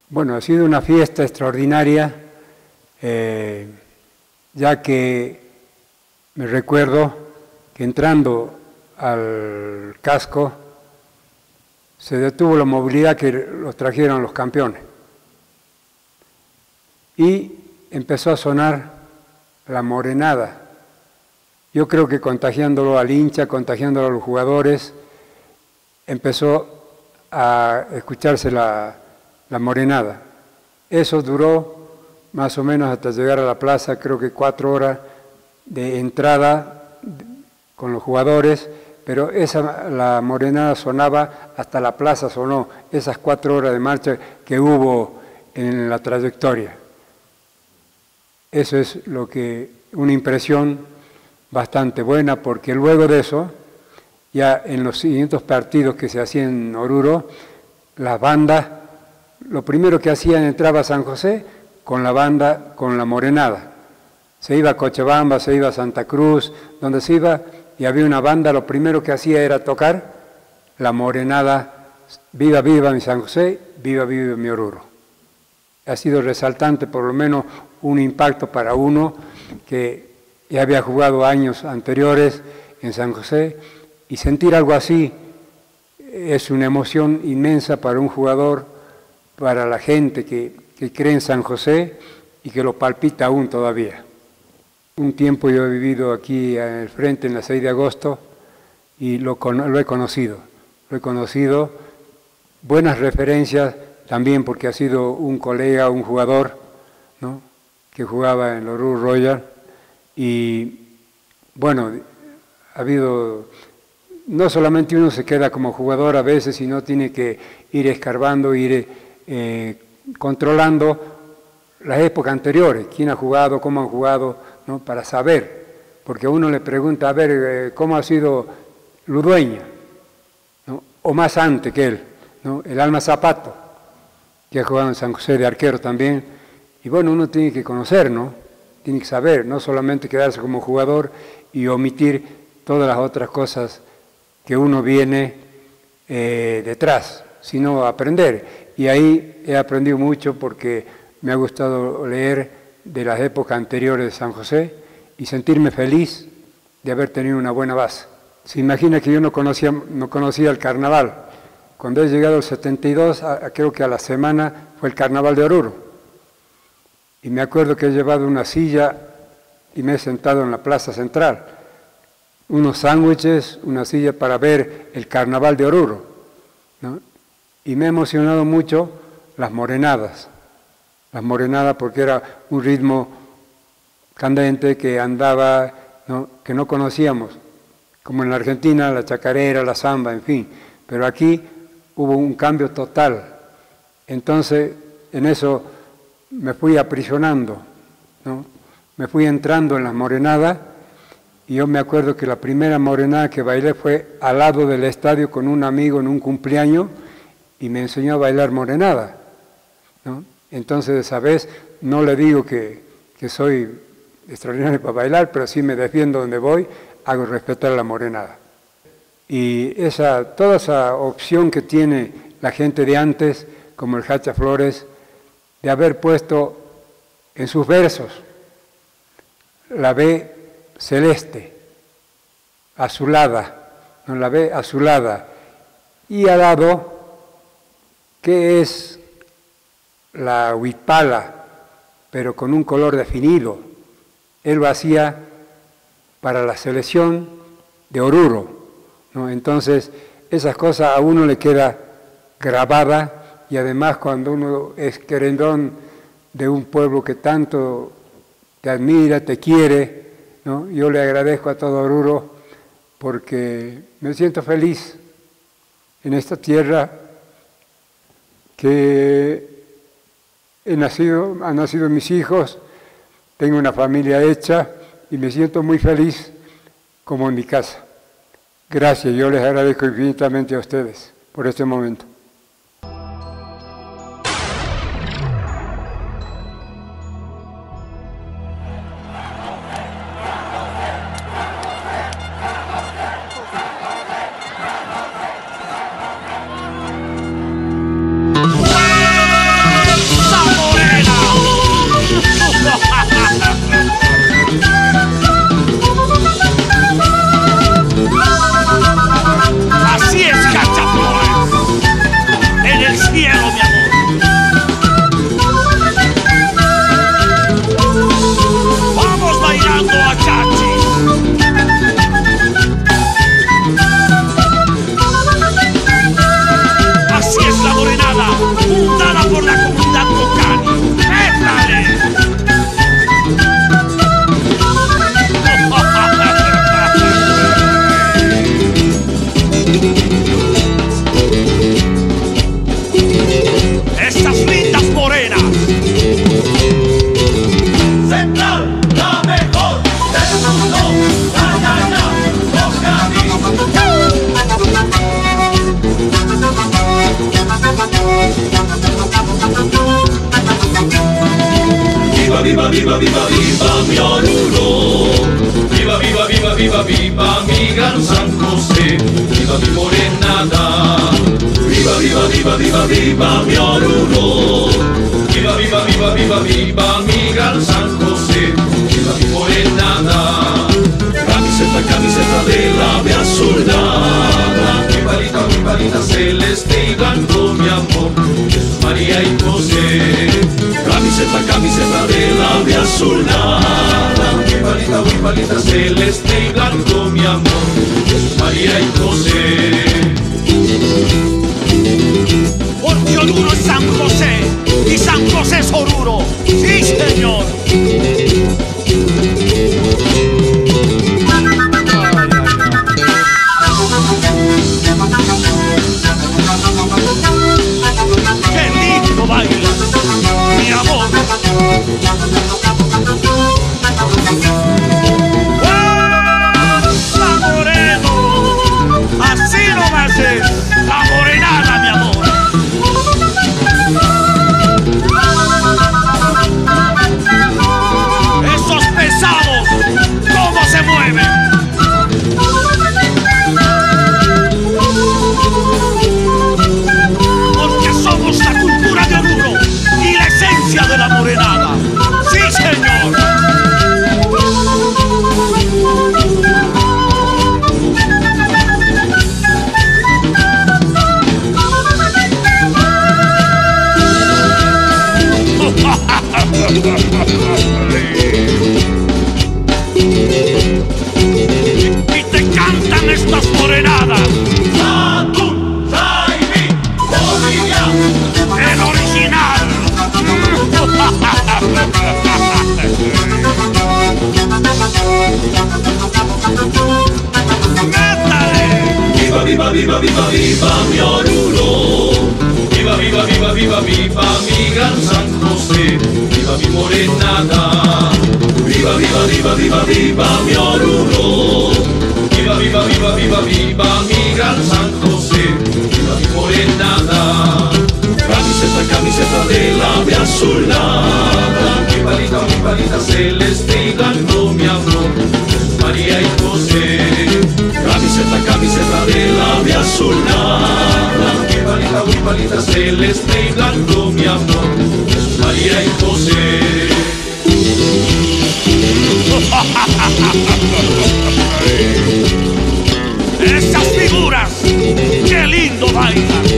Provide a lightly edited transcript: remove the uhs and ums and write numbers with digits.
Bueno, ha sido una fiesta extraordinaria, ya que me recuerdo que entrando al casco se detuvo la movilidad que los trajeron los campeones y empezó a sonar la morenada. Yo creo que contagiándolo al hincha, contagiándolo a los jugadores, empezó a escucharse la morenada. Eso duró más o menos hasta llegar a la plaza, creo que 4 horas de entrada con los jugadores, pero la morenada sonaba hasta la plaza, sonó esas 4 horas de marcha que hubo en la trayectoria. Eso es una impresión bastante buena, porque luego de eso, ya en los siguientes partidos que se hacían en Oruro, las bandas, lo primero que hacían, entraba a San José con la banda, con la morenada. Se iba a Cochabamba, se iba a Santa Cruz, donde se iba y había una banda, lo primero que hacía era tocar la morenada, viva, viva mi San José, viva, viva mi Oruro. Ha sido resaltante, por lo menos un impacto para uno que ya había jugado años anteriores en San José, y sentir algo así es una emoción inmensa para un jugador, para la gente que cree en San José y que lo palpita aún todavía. Un tiempo yo he vivido aquí en el frente, en la 6 de agosto, y lo he conocido. Lo he conocido, buenas referencias también, porque ha sido un colega, un jugador, ¿no?, que jugaba en el Oruro Royal, y bueno, ha habido, no solamente uno se queda como jugador a veces, sino tiene que ir escarbando, ir controlando las épocas anteriores, quién ha jugado, cómo han jugado, ¿no?, para saber, porque a uno le pregunta, a ver, ¿cómo ha sido Ludueña?, ¿no?, o más antes que él, ¿no?, el Alma Zapato, que ha jugado en San José de arquero también, y bueno, uno tiene que conocer, ¿no?, tiene que saber, no solamente quedarse como jugador y omitir todas las otras cosas que uno viene detrás, sino aprender. Y ahí he aprendido mucho, porque me ha gustado leer de las épocas anteriores de San José y sentirme feliz de haber tenido una buena base. Se imagina que yo no conocía el carnaval. Cuando he llegado al 72, creo que a la semana fue el carnaval de Oruro. Y me acuerdo que he llevado una silla y me he sentado en la plaza central. Unos sándwiches, una silla para ver el carnaval de Oruro, ¿no? Y me ha emocionado mucho las morenadas porque era un ritmo candente que andaba, ¿no?, que no conocíamos, como en la Argentina, la chacarera, la samba, en fin, pero aquí hubo un cambio total. Entonces, en eso me fui aprisionando, ¿no?, me fui entrando en las morenadas, y yo me acuerdo que la primera morenada que bailé fue al lado del estadio con un amigo en un cumpleaños, y me enseñó a bailar morenada, ¿no? Entonces, esa vez, no le digo que soy extraordinario para bailar, pero sí me defiendo donde voy, hago respetar la morenada. Y toda esa opción que tiene la gente de antes, como el Hacha Flores, de haber puesto en sus versos la B celeste, azulada, no, la B azulada, y ha dado que es la huipala, pero con un color definido. Él lo hacía para la selección de Oruro, ¿no? Entonces, esas cosas a uno le queda grabada, y además cuando uno es querendón de un pueblo que tanto te admira, te quiere, ¿no? Yo le agradezco a todo Oruro, porque me siento feliz en esta tierra que han nacido mis hijos, tengo una familia hecha y me siento muy feliz como en mi casa. Gracias, yo les agradezco infinitamente a ustedes por este momento. viva, viva, viva, viva, viva mi Oruro. Viva, viva, viva, viva, viva mi gran San José. Viva mi morenada. Viva, viva, viva, viva, viva mi Oruro. Viva, viva, viva, viva, viva mi gran San José. Viva mi morenada. Camiseta, camiseta de la ave azulada. Mi palita celeste y blanco, mi amor, Jesús, María y José. Camiseta, camiseta de la ave azulada. Mi palita celeste y blanco, mi amor, Jesús, María y José. Porque Oruro es San José y San José es Oruro. ¡Sí, señor! ¡Qué lindo baila, mi amor! ¡Fuerza, moreno! Así nomás es la morenada, mi amor. Esos pesados, ¿cómo se mueven? Porque somos la cultura de Oruro y la esencia de la morenada. ¡Sí, señor! Y te cantan estas morenadas. Atún, Jaime, Bolivia. El original. ¡Métale! Viva, viva, viva, viva, viva mi Oruro. Viva, viva, viva, viva, viva mi gran San José. Viva mi morenada. Viva, viva, viva, viva, viva mi Oruro. Viva, viva, viva, viva, viva mi gran San José. Viva mi morenada. Camiseta, camiseta de la ave azulada. Mi palita celeste y blanco, mi amor, Jesús, María y José. Camiseta, camiseta de la ave azulada. Mi palita celeste y blanco, mi amor, Jesús, María y José. Esas figuras, qué lindo bailan.